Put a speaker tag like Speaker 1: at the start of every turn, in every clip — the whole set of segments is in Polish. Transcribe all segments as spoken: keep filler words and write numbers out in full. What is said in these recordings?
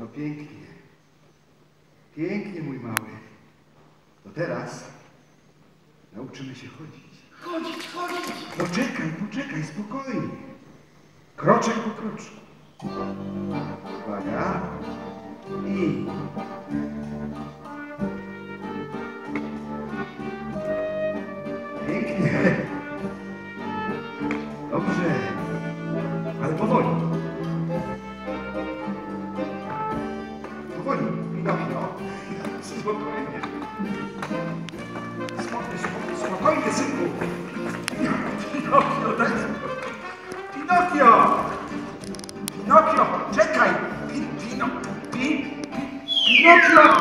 Speaker 1: No pięknie. Pięknie, mój mały. To teraz nauczymy się chodzić.
Speaker 2: Chodzić, chodzić!
Speaker 1: Poczekaj, poczekaj, spokojnie. Kroczek po kroczku. Uwaga. I... Pięknie. Dobrze. Ale powoli. Powoli. Pinokio. Spokojnie. Spokojnie, spokojnie, synku. Pinokio, daj spokój. Pinokio! Pinokio, czekaj! Pin, pino, pin, Pinokio!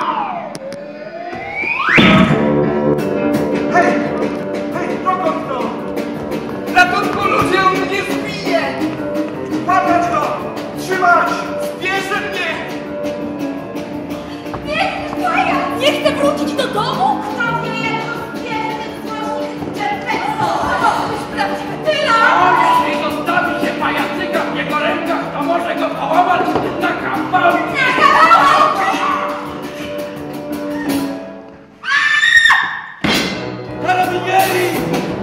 Speaker 1: Hej! Hej, dokąd to?
Speaker 2: Ratunku, ludzie, on mnie zbije!
Speaker 1: Padać go! Trzymać!
Speaker 2: Bierze mnie!
Speaker 3: Nie, Maja! Nie chcę wrócić do domu? Kto wie, jak to zbierze ten złośnik czerpec? O, to jest prawdziwy tyla!
Speaker 2: O, jeśli zostawi się pajacyka w jego rękach, to może go połamać na kawałki!
Speaker 3: Na kawałki!
Speaker 2: Karabinieri!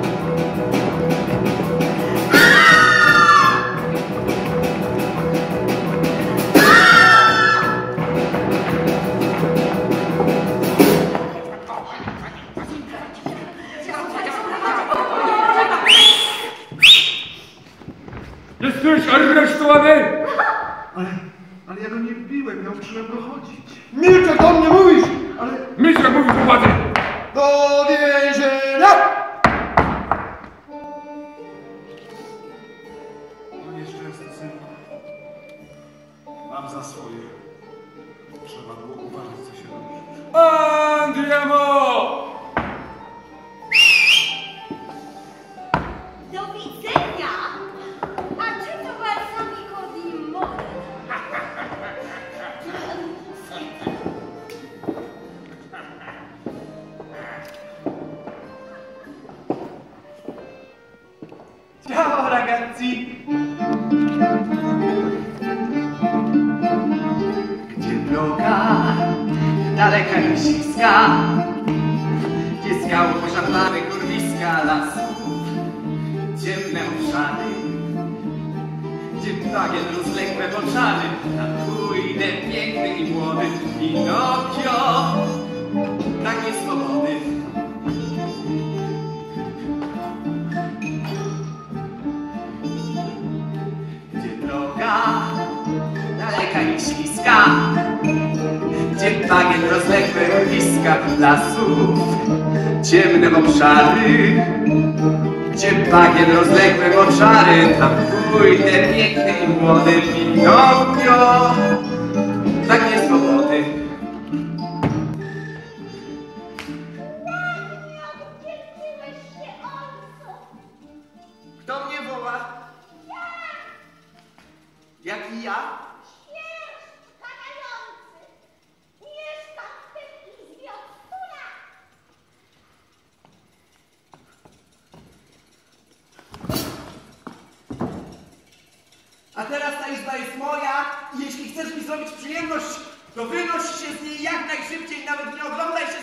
Speaker 2: Jesteś aresztowany!
Speaker 1: Ale, ale ja go nie wbiłem, ja uczyłem go chodzić.
Speaker 4: Milczę, do mnie mówisz!
Speaker 1: Ale...
Speaker 2: Myślę, mówił władzy!
Speaker 4: Do więzienia!
Speaker 1: No nieszczęsny synku. Mam za swoje. Trzeba było uważać, co się robi.
Speaker 2: Andiamo!
Speaker 3: Do widzenia! A czy to balsamico di more?
Speaker 2: Ciao ragazzi!
Speaker 5: Gdzie droga daleka i śliska, gdzie skały pożarlane kurwiska lasów, ciemne obszary, gdzie bagien rozległe moczary, a pójdę piękny i młody Pinokio, pragnie swobody. Gdzie droga daleka i śliska, gdzie bagien rozległe urwiska lasów, ciemne obszary, gdzie bagien rozległe moczary, tam pójdę piękny i młody Pinokio, pragnie swobody. Kto mnie woła? Jaki ja?
Speaker 3: Świerszcz padający! Mieszka w tej izbie od stu lat!
Speaker 5: A teraz ta izba jest moja i jeśli chcesz mi zrobić przyjemność, to wynoś się z niej jak najszybciej, nawet nie oglądaj się